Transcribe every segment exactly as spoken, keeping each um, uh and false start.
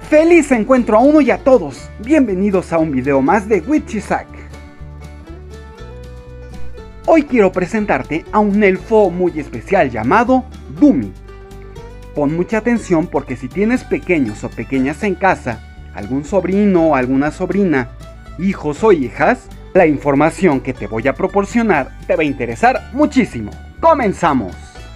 ¡Feliz encuentro a uno y a todos! Bienvenidos a un video más de Witchisack. Hoy quiero presentarte a un elfo muy especial llamado Dumi. Pon mucha atención porque si tienes pequeños o pequeñas en casa, algún sobrino o alguna sobrina, hijos o hijas, la información que te voy a proporcionar te va a interesar muchísimo. ¡Comenzamos!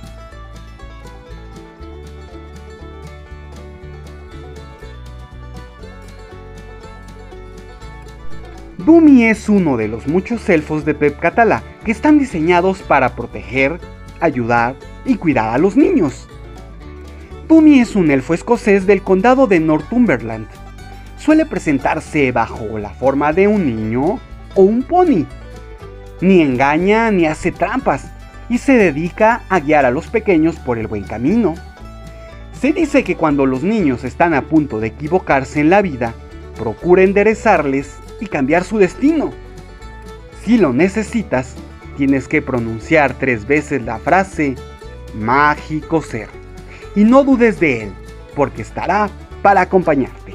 Dumi es uno de los muchos elfos de Pep Català que están diseñados para proteger, ayudar y cuidar a los niños. Dumi es un elfo escocés del condado de Northumberland. Suele presentarse bajo la forma de un niño o un pony. Ni engaña ni hace trampas y se dedica a guiar a los pequeños por el buen camino. Se dice que cuando los niños están a punto de equivocarse en la vida, procura enderezarles y cambiar su destino. Si lo necesitas, tienes que pronunciar tres veces la frase mágico ser y no dudes de él, porque estará para acompañarte.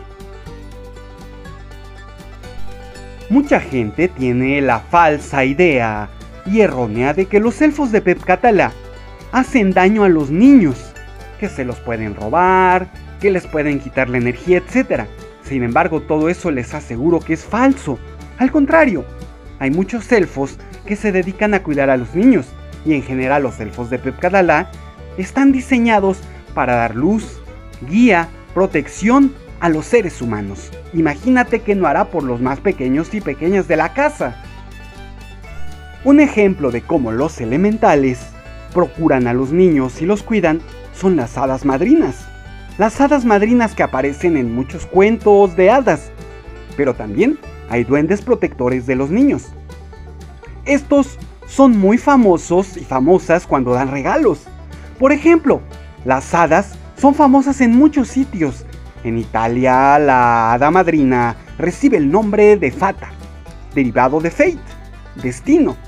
Mucha gente tiene la falsa idea y errónea de que los elfos de Pep Català hacen daño a los niños, que se los pueden robar, que les pueden quitar la energía, etcétera. Sin embargo, todo eso les aseguro que es falso. Al contrario, hay muchos elfos que se dedican a cuidar a los niños, y en general los elfos de Pep Català están diseñados para dar luz, guía, protección a los seres humanos. Imagínate que no hará por los más pequeños y pequeñas de la casa. Un ejemplo de cómo los elementales procuran a los niños y los cuidan son las hadas madrinas. Las hadas madrinas que aparecen en muchos cuentos de hadas, pero también hay duendes protectores de los niños. Estos son muy famosos y famosas cuando dan regalos. Por ejemplo, las hadas son famosas en muchos sitios. En Italia, la hada madrina recibe el nombre de Fata, derivado de Fate, destino.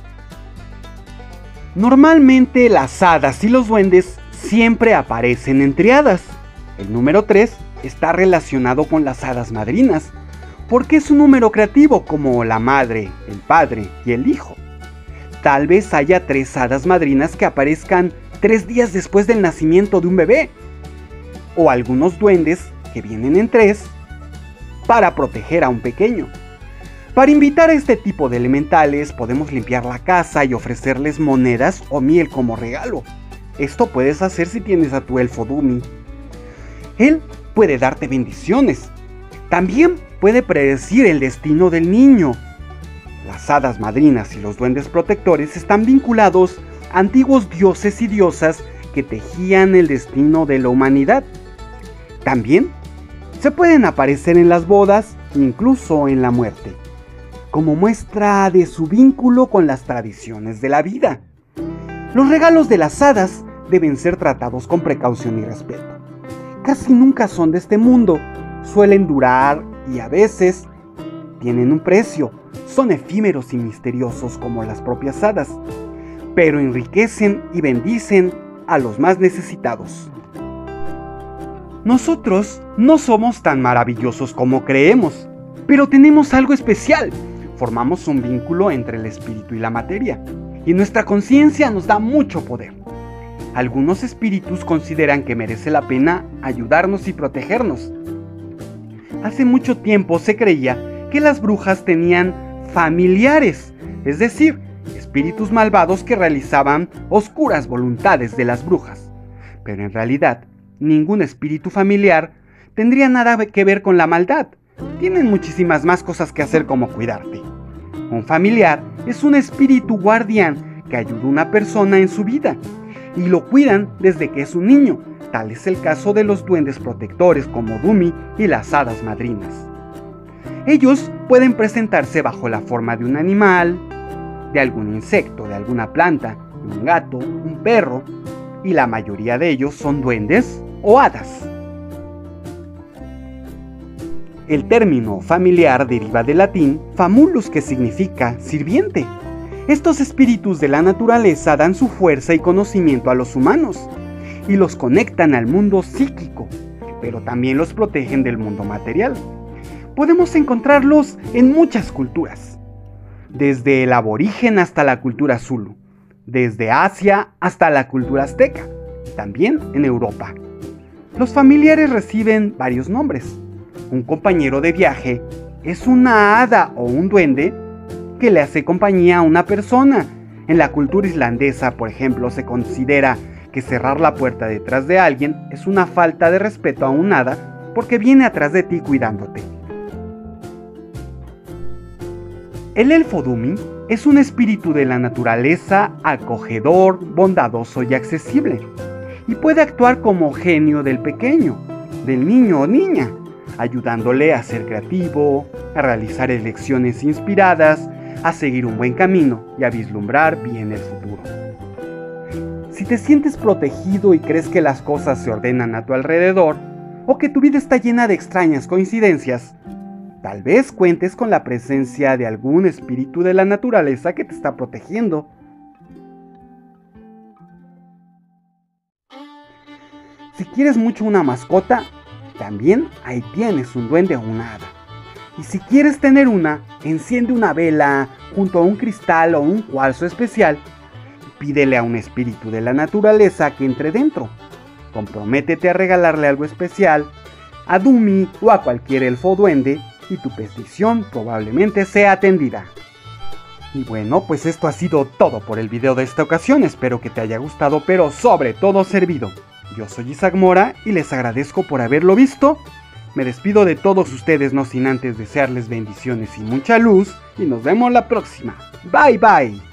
Normalmente las hadas y los duendes siempre aparecen en triadas. El número tres está relacionado con las hadas madrinas, porque es un número creativo como la madre, el padre y el hijo. Tal vez haya tres hadas madrinas que aparezcan tres días después del nacimiento de un bebé, o algunos duendes que vienen en tres para proteger a un pequeño. Para invitar a este tipo de elementales podemos limpiar la casa y ofrecerles monedas o miel como regalo. Esto puedes hacer si tienes a tu elfo Dumi. Él puede darte bendiciones. También puede predecir el destino del niño. Las hadas madrinas y los duendes protectores están vinculados a antiguos dioses y diosas que tejían el destino de la humanidad. También se pueden aparecer en las bodas, incluso en la muerte, como muestra de su vínculo con las tradiciones de la vida. Los regalos de las hadas deben ser tratados con precaución y respeto. Casi nunca son de este mundo, suelen durar y a veces tienen un precio. Son efímeros y misteriosos como las propias hadas, pero enriquecen y bendicen a los más necesitados. Nosotros no somos tan maravillosos como creemos, pero tenemos algo especial. Formamos un vínculo entre el espíritu y la materia, y nuestra conciencia nos da mucho poder. Algunos espíritus consideran que merece la pena ayudarnos y protegernos. Hace mucho tiempo se creía que las brujas tenían familiares, es decir, espíritus malvados que realizaban oscuras voluntades de las brujas. Pero en realidad, ningún espíritu familiar tendría nada que ver con la maldad. Tienen muchísimas más cosas que hacer como cuidarte. Un familiar es un espíritu guardián que ayuda a una persona en su vida y lo cuidan desde que es un niño. Tal es el caso de los duendes protectores como Dumi y las hadas madrinas. Ellos pueden presentarse bajo la forma de un animal, de algún insecto, de alguna planta, un gato, un perro, y la mayoría de ellos son duendes o hadas. El término familiar deriva del latín famulus, que significa sirviente. Estos espíritus de la naturaleza dan su fuerza y conocimiento a los humanos y los conectan al mundo psíquico, pero también los protegen del mundo material. Podemos encontrarlos en muchas culturas, desde el aborigen hasta la cultura zulu, desde Asia hasta la cultura azteca, también en Europa. Los familiares reciben varios nombres. Un compañero de viaje es una hada o un duende que le hace compañía a una persona. En la cultura islandesa, por ejemplo, se considera que cerrar la puerta detrás de alguien es una falta de respeto a un hada porque viene atrás de ti cuidándote. El elfo Dumi es un espíritu de la naturaleza acogedor, bondadoso y accesible, y puede actuar como genio del pequeño, del niño o niña, ayudándole a ser creativo, a realizar elecciones inspiradas, a seguir un buen camino y a vislumbrar bien el futuro. Si te sientes protegido y crees que las cosas se ordenan a tu alrededor, o que tu vida está llena de extrañas coincidencias, tal vez cuentes con la presencia de algún espíritu de la naturaleza que te está protegiendo. Si quieres mucho una mascota, también ahí tienes un duende o una hada. Y si quieres tener una, enciende una vela junto a un cristal o un cuarzo especial y pídele a un espíritu de la naturaleza que entre dentro. Comprométete a regalarle algo especial a Dumi o a cualquier elfo o duende y tu petición probablemente sea atendida. Y bueno, pues esto ha sido todo por el video de esta ocasión. Espero que te haya gustado, pero sobre todo servido. Yo soy Isaac Mora y les agradezco por haberlo visto. Me despido de todos ustedes no sin antes desearles bendiciones y mucha luz y nos vemos la próxima. Bye bye.